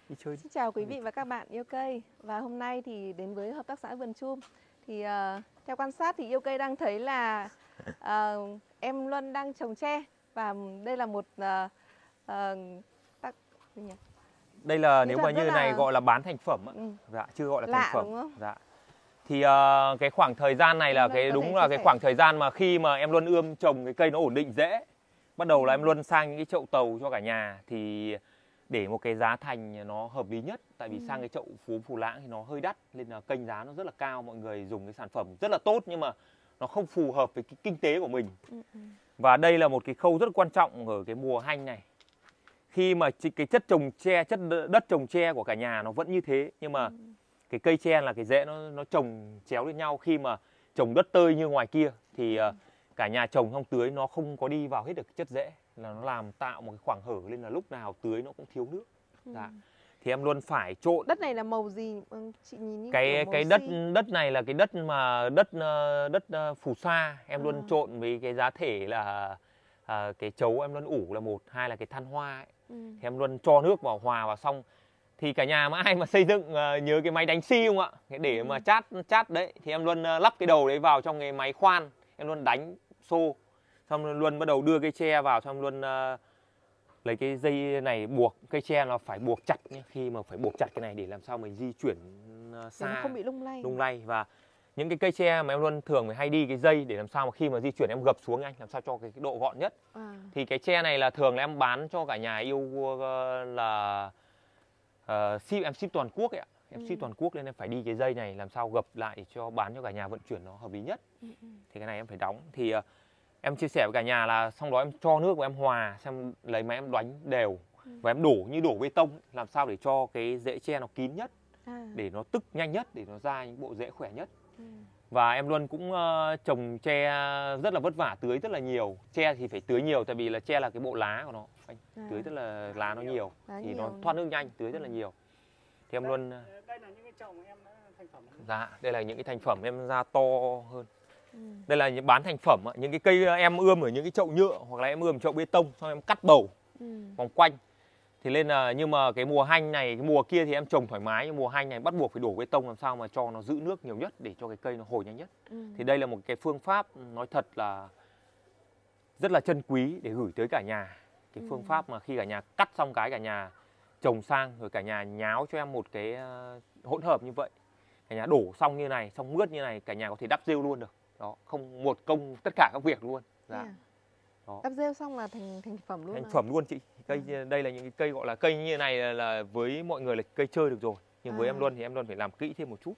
đi chơi. Xin chào quý vị và các bạn yêu cây. Và hôm nay thì đến với Hợp tác xã Vườn Chum. Thì theo quan sát thì yêu cây đang thấy là em Luân đang trồng tre. Và đây là một Đây là kỹ nếu mà thuật như rất này là gọi là bán thành phẩm ạ. Dạ, chưa gọi là thành lạ phẩm. đúng không? Dạ. Thì cái khoảng thời gian này là cái đúng là cái sẻ. khoảng thời gian mà khi mà em Luân ươm trồng cái cây nó ổn định dễ. Bắt đầu là em Luân sang những cái chậu tàu cho cả nhà thì để một cái giá thành nó hợp lý nhất. Tại vì sang cái chậu phù lãng thì nó hơi đắt nên là kênh giá nó rất là cao. Mọi người dùng cái sản phẩm rất là tốt nhưng mà nó không phù hợp với cái kinh tế của mình. Và đây là một cái khâu rất quan trọng ở cái mùa hanh này. Khi mà cái chất trồng tre, chất đất trồng tre của cả nhà nó vẫn như thế, nhưng mà cái cây tre là cái rễ nó trồng chéo lên nhau. Khi mà trồng đất tơi như ngoài kia thì cả nhà trồng xong tưới nó không có đi vào hết được chất rễ, là nó làm tạo một cái khoảng hở nên là lúc nào tưới nó cũng thiếu nước. Dạ. Thì em luôn phải trộn. Đất này là màu gì? Chị nhìn như cái đất này là cái đất mà đất phù sa. Em luôn trộn với cái giá thể là cái chấu em luôn ủ là một, hai là cái than hoa ấy. Thì em luôn cho nước vào hòa vào xong. Thì cả nhà mà ai mà xây dựng nhớ cái máy đánh xi không ạ? Để mà chát đấy thì em luôn lắp cái đầu đấy vào trong cái máy khoan, em luôn đánh xô, xong luôn bắt đầu đưa cây tre vào, xong luôn lấy cái dây này buộc. Cây tre nó phải buộc chặt nhé. Khi mà phải buộc chặt cái này để làm sao mình di chuyển xa, nó không bị lung lay. Và những cái cây tre mà em luôn thường phải hay đi cái dây để làm sao mà khi mà di chuyển em gập xuống anh, làm sao cho cái độ gọn nhất. Thì cái tre này là thường là em bán cho cả nhà yêu là em ship toàn quốc ấy ạ. Em ship toàn quốc nên em phải đi cái dây này làm sao gập lại cho bán cho cả nhà vận chuyển nó hợp lý nhất. Thì cái này em phải đóng. Thì em chia sẻ với cả nhà là xong đó em cho nước và em hòa, xem lấy máy em đánh đều và em đổ như đổ bê tông, làm sao để cho cái rễ tre nó kín nhất, để nó tức nhanh nhất, để nó ra những bộ rễ khỏe nhất. Và em luôn cũng trồng tre rất là vất vả, tưới rất là nhiều. Tre thì phải tưới nhiều tại vì là tre là cái bộ lá của nó. Anh tưới rất là lá nó nhiều thì nó thoát nước nhanh, tưới rất là nhiều. Thì em luôn đây là những cái chậu mà em đã thành phẩm. Dạ, đây là những cái thành phẩm em ra to hơn. Đây là những bán thành phẩm, những cái cây em ươm ở những cái chậu nhựa hoặc là em ươm chậu bê tông, xong em cắt bầu vòng quanh. Thì lên là nhưng mà cái mùa hanh này, cái mùa kia thì em trồng thoải mái, nhưng mùa hanh này bắt buộc phải đổ bê tông làm sao mà cho nó giữ nước nhiều nhất để cho cái cây nó hồi nhanh nhất. Thì đây là một cái phương pháp nói thật là rất là chân quý để gửi tới cả nhà. Cái phương pháp mà khi cả nhà cắt xong cái cả nhà trồng sang rồi cả nhà nháo cho em một cái hỗn hợp như vậy. Cả nhà đổ xong như này, xong mướt như này, cả nhà có thể đắp rêu luôn được. Đó, không một công tất cả các việc luôn. Dạ. Đó. Đắp rêu xong là thành phẩm luôn. Thành phẩm luôn chị. Cây đây là những cái cây gọi là cây như này là với mọi người là cây chơi được rồi. Nhưng với em Luân thì em Luân phải làm kỹ thêm một chút.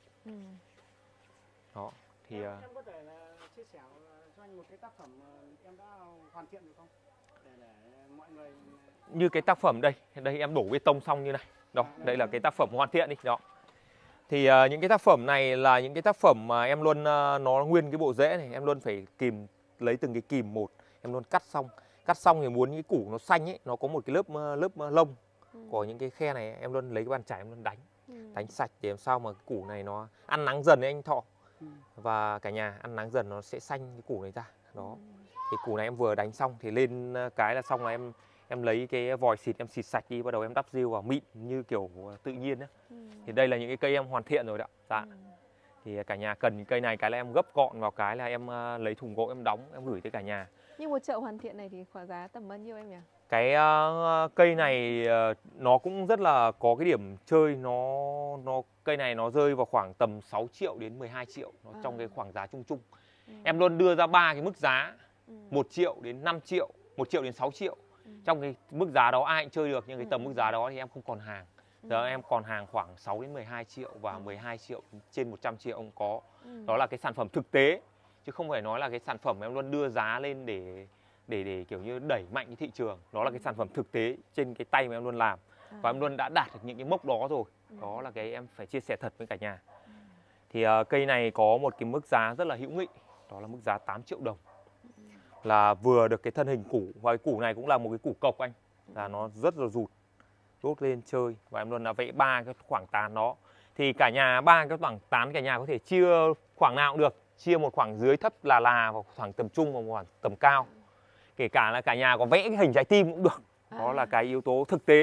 Đó. Thì em có thể là chia sẻ cho anh một cái tác phẩm em đã hoàn thiện được không? Để mọi người như cái tác phẩm đây em đổ bê tông xong như này. Đó, đây là cái tác phẩm hoàn thiện đi. Đó. Thì những cái tác phẩm này là những cái tác phẩm mà em luôn nó nguyên cái bộ rễ này, em luôn phải lấy từng cái kìm một, em luôn cắt xong thì muốn cái củ nó xanh ấy, nó có một cái lớp lông của những cái khe này, em luôn lấy cái bàn chải em luôn đánh sạch để làm sao mà cái củ này nó ăn nắng dần đấy anh Thọ. Và cả nhà ăn nắng dần nó sẽ xanh cái củ này ra. Đó. Thì củ này em vừa đánh xong thì lên cái là xong là em lấy cái vòi xịt em xịt sạch đi, bắt đầu em đắp rêu vào mịn như kiểu tự nhiên đó. Thì đây là những cái cây em hoàn thiện rồi đó. Dạ. Thì cả nhà cần cây này cái là em gấp gọn vào cái là em lấy thùng gỗ em đóng em gửi tới cả nhà. Nhưng một chậu hoàn thiện này thì khoảng giá tầm bao nhiêu em nhỉ? Cái cây này nó cũng rất là có cái điểm chơi, nó cây này nó rơi vào khoảng tầm 6 triệu đến 12 triệu, nó trong cái khoảng giá chung chung. Em luôn đưa ra 3 cái mức giá, 1 triệu đến 5 triệu, 1 triệu đến 6 triệu. Trong cái mức giá đó ai cũng chơi được, nhưng cái tầm mức giá đó thì em không còn hàng. Giờ em còn hàng khoảng 6 đến 12 triệu và 12 triệu trên 100 triệu ông có. Đó là cái sản phẩm thực tế, chứ không phải nói là cái sản phẩm em luôn đưa giá lên để kiểu như đẩy mạnh cái thị trường. Đó là cái sản phẩm thực tế trên cái tay mà em luôn làm. Và em luôn đã đạt được những cái mốc đó rồi. Đó là cái em phải chia sẻ thật với cả nhà. Thì cây này có một cái mức giá rất là hữu nghị. Đó là mức giá 8 triệu đồng. Là vừa được cái thân hình củ. Và cái củ này cũng là một cái củ cộc anh. Là nó rất là rụt. Đốt lên chơi. Và em luôn đã vẽ 3 cái khoảng tán đó. Thì cả nhà 3 cái khoảng tán cả nhà có thể chia khoảng nào cũng được. Chia một khoảng dưới thấp là vào khoảng tầm trung và một khoảng tầm cao. Kể cả là cả nhà có vẽ cái hình trái tim cũng được. Đó là cái yếu tố thực tế.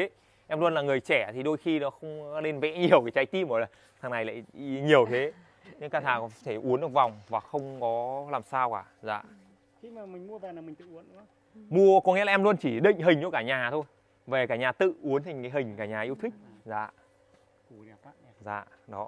Em luôn là người trẻ thì đôi khi nó không nên vẽ nhiều cái trái tim, rồi là thằng này lại nhiều thế. Nhưng căn hàng có thể uốn được vòng và không có làm sao cả. Dạ. Khi mà mình mua về là mình tự uốn đúng không? Mua có nghĩa là em luôn chỉ định hình cho cả nhà thôi. Về cả nhà tự uốn thành cái hình cả nhà yêu thích. Dạ. Củ đẹp quá nhỉ. Dạ, đó.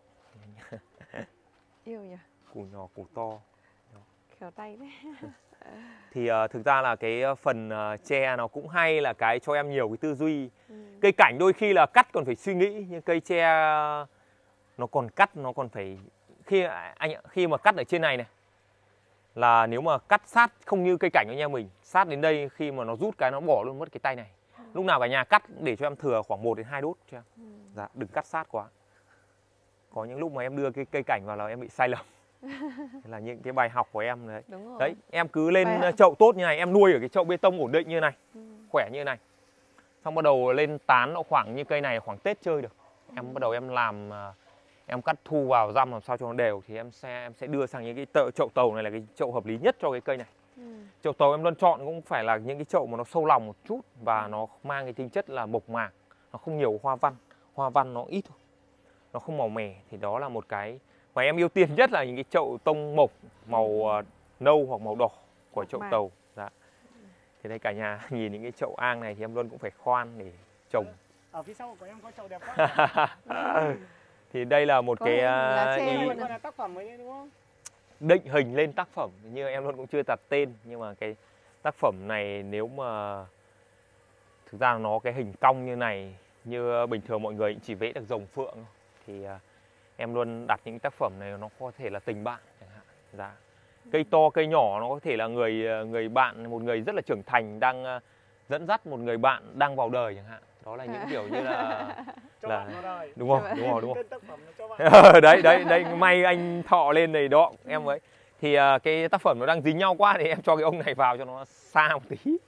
Yêu nhỉ. Củ nhỏ, củ to. Khéo tay đấy. Thì thực ra là cái phần tre nó cũng hay là cái cho em nhiều cái tư duy. Cây cảnh đôi khi là cắt còn phải suy nghĩ, nhưng cây tre nó còn cắt, nó còn phải khi mà cắt ở trên này này là nếu mà cắt sát không như cây cảnh của nhà mình, sát đến đây khi mà nó rút cái nó bỏ luôn mất cái tay này. Lúc nào cả nhà cắt để cho em thừa khoảng 1 đến 2 đốt cho em. Dạ, đừng cắt sát quá. Có những lúc mà em đưa cái cây cảnh vào là em bị sai lầm. Là những cái bài học của em đấy. Đúng rồi. Đấy, em cứ lên chậu tốt như này, em nuôi ở cái chậu bê tông ổn định như này, khỏe như này. Xong bắt đầu lên tán nó khoảng như cây này khoảng Tết chơi được. Em bắt đầu em làm, em cắt thu vào răm làm sao cho nó đều thì em sẽ đưa sang những cái chậu tàu này là cái chậu hợp lý nhất cho cái cây này. Chậu tàu em luôn chọn cũng phải là những cái chậu mà nó sâu lòng một chút và nó mang cái tính chất là mộc mạc, nó không nhiều hoa văn nó ít thôi, nó không màu mè, thì đó là một cái mà em ưu tiên nhất là những cái chậu tông mộc màu nâu hoặc màu đỏ của chậu tàu. Dạ. Thì đây cả nhà nhìn những cái chậu ang này thì em luôn cũng phải khoan để trồng. Ở phía sau của em có chậu đẹp quá. Thì đây là một cái Còn là tác phẩm ấy đúng không? định hình lên tác phẩm, như em luôn cũng chưa đặt tên, nhưng mà cái tác phẩm này nếu mà thực ra nó cái hình cong như này, như bình thường mọi người chỉ vẽ được rồng phượng thì em luôn đặt những tác phẩm này nó có thể là tình bạn chẳng hạn. Dạ. Cây to cây nhỏ nó có thể là người bạn, một người rất là trưởng thành đang dẫn dắt một người bạn đang vào đời chẳng hạn. Đó là những kiểu như là đúng rồi. Đấy may anh Thọ lên này đó em ấy. Thì cái tác phẩm nó đang dính nhau quá thì em cho cái ông này vào cho nó xa một tí.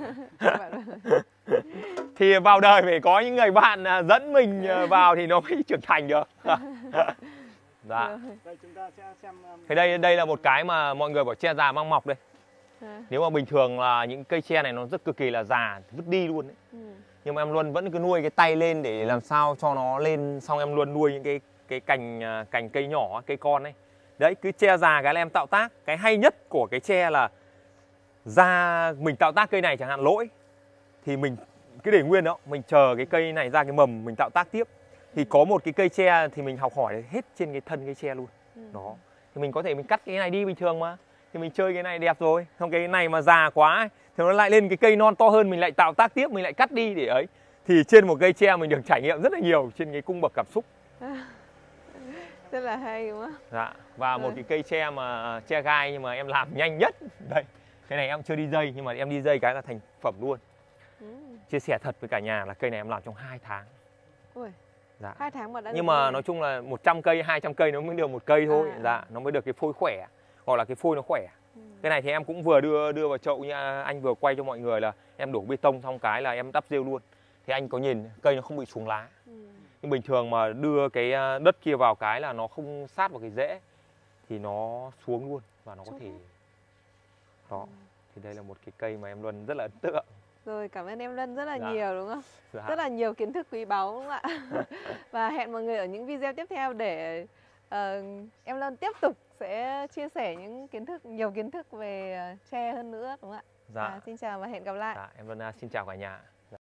Thì vào đời phải có những người bạn dẫn mình vào thì nó mới trưởng thành được. Dạ. Thế đây là một cái mà mọi người bảo tre già mang mọc đây. Nếu mà bình thường là những cây tre này nó rất cực kỳ là già, vứt đi luôn đấy. Nhưng mà em luôn vẫn cứ nuôi cái tay lên để làm sao cho nó lên, xong em luôn nuôi những cái cành cây nhỏ, cây con ấy. Đấy, cứ tre già cái là em tạo tác. Cái hay nhất của cái tre là ra mình tạo tác cây này chẳng hạn lỗi thì mình cứ để nguyên đó, mình chờ cái cây này ra cái mầm mình tạo tác tiếp. Thì có một cái cây tre thì mình học hỏi hết trên cái thân cây tre luôn. Đó. Thì mình có thể mình cắt cái này đi bình thường mà. Thì mình chơi cái này đẹp rồi. Xong cái này mà già quá ấy, thì nó lại lên cái cây non to hơn, mình lại tạo tác tiếp, mình lại cắt đi để ấy. Thì trên một cây tre mình được trải nghiệm rất là nhiều trên cái cung bậc cảm xúc. Rất là hay đúng không? Dạ. Và một cái cây tre mà tre gai nhưng mà em làm nhanh nhất. Đây. Cái này em chưa đi dây nhưng mà em đi dây cái là thành phẩm luôn. Chia sẻ thật với cả nhà là cây này em làm trong 2 tháng. Ui. Dạ. 2 tháng mà đã. Nhưng mà nói chung là 100 cây, 200 cây nó mới được một cây thôi. Dạ, nó mới được cái phôi khỏe. Gọi là cái phôi nó khỏe. Cái này thì em cũng vừa đưa vào chậu như anh vừa quay cho mọi người là em đổ bê tông xong cái là em đắp rêu luôn. Thì anh có nhìn cây nó không bị xuống lá. Nhưng bình thường mà đưa cái đất kia vào cái là nó không sát vào cái rễ thì nó xuống luôn và nó có thể đó. Thì đây là một cái cây mà em Luân rất là ấn tượng. Rồi, cảm ơn em Luân rất là nhiều đúng không? Dạ. Rất là nhiều kiến thức quý báu đúng không ạ? Và hẹn mọi người ở những video tiếp theo để em Luân tiếp tục sẽ chia sẻ những nhiều kiến thức về tre hơn nữa đúng không ạ? Dạ. Xin chào và hẹn gặp lại. Dạ, em Luân xin chào cả nhà.